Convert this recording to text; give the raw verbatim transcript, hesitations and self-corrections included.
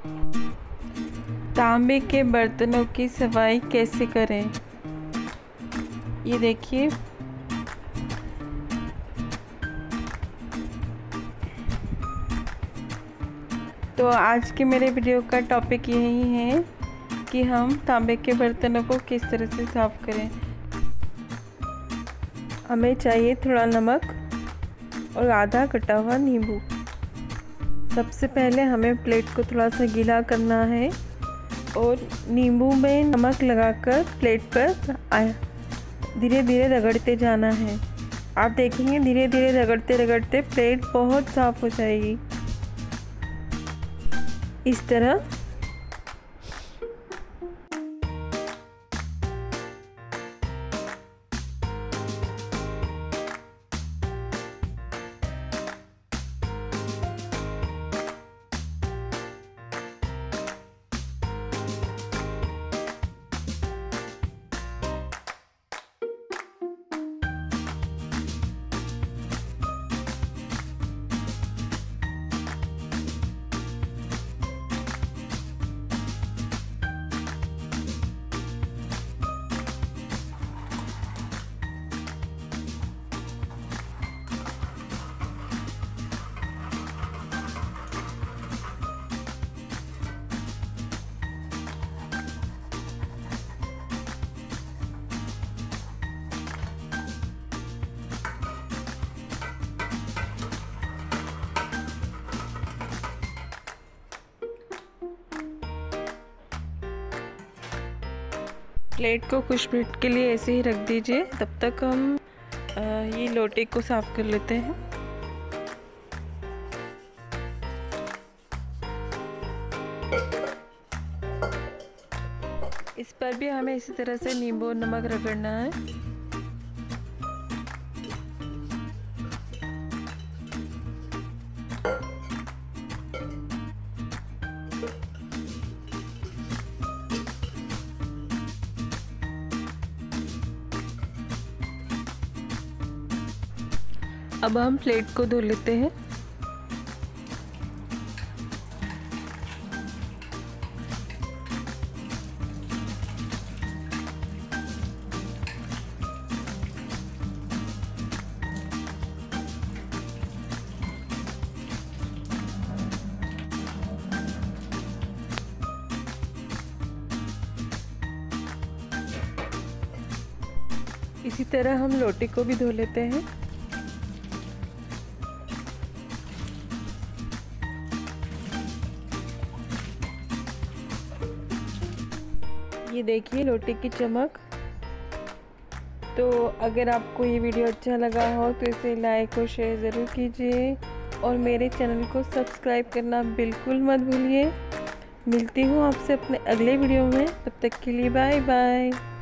तांबे के बर्तनों की सफाई कैसे करें, ये देखिए। तो आज के मेरे वीडियो का टॉपिक यही है कि हम तांबे के बर्तनों को किस तरह से साफ़ करें। हमें चाहिए थोड़ा नमक और आधा कटा हुआ नींबू। सबसे पहले हमें प्लेट को थोड़ा सा गीला करना है और नींबू में नमक लगाकर प्लेट पर धीरे धीरे रगड़ते जाना है। आप देखेंगे धीरे धीरे रगड़ते रगड़ते प्लेट बहुत साफ़ हो जाएगी। इस तरह प्लेट को कुछ मिनट के लिए ऐसे ही रख दीजिए। तब तक हम आ, ये लोटे को साफ़ कर लेते हैं। इस पर भी हमें इसी तरह से नींबू और नमक रगड़ना है। अब हम प्लेट को धो लेते हैं। इसी तरह हम लोटे को भी धो लेते हैं। ये देखिए लोटे की चमक। तो अगर आपको ये वीडियो अच्छा लगा हो तो इसे लाइक और शेयर ज़रूर कीजिए और मेरे चैनल को सब्सक्राइब करना बिल्कुल मत भूलिए। मिलती हूँ आपसे अपने अगले वीडियो में, तब तक के लिए बाय बाय।